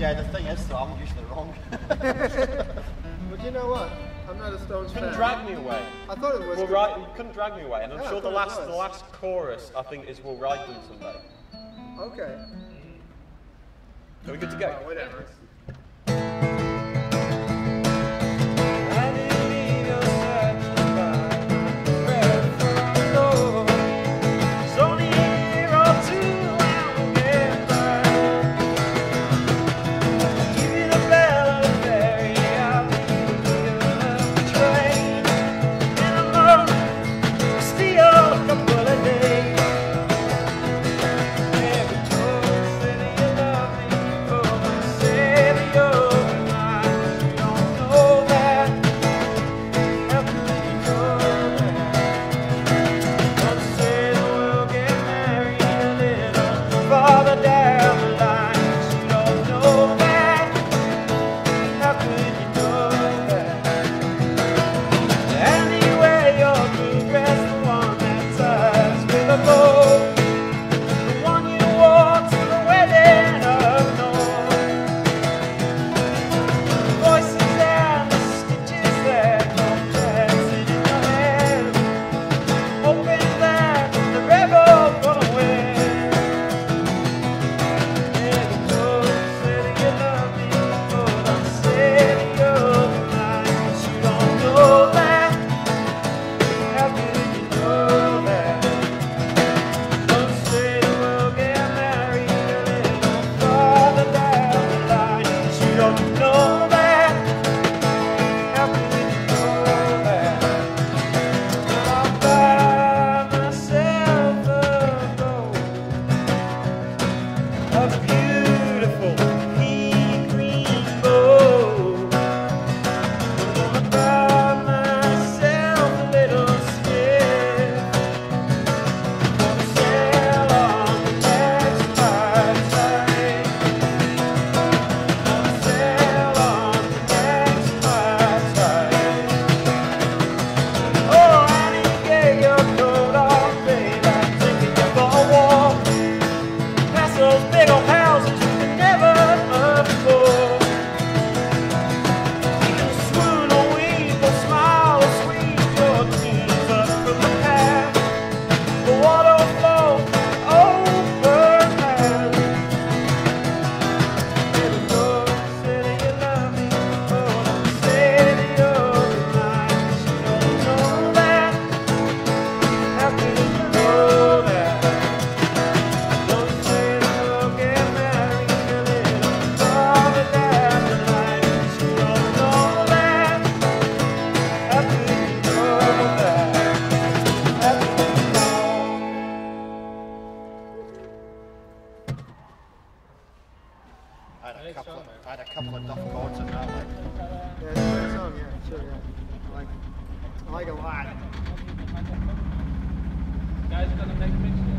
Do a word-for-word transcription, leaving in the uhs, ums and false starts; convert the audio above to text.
Yeah, the thing is, though, I'm usually wrong. But you know what? I'm not a Stones You couldn't fan. drag me away. I thought it was. We'll write. You couldn't drag me away, and I'm Yeah, I sure the thought it last, was. the last chorus, I think, is "We'll write them someday." Okay. Are we good to go? Well, whatever. I had a couple of, I had a couple of duff chords in that, like. Yeah, it's a great song, yeah, sure, yeah. I like it. I like it a lot. Guys, gonna make pictures.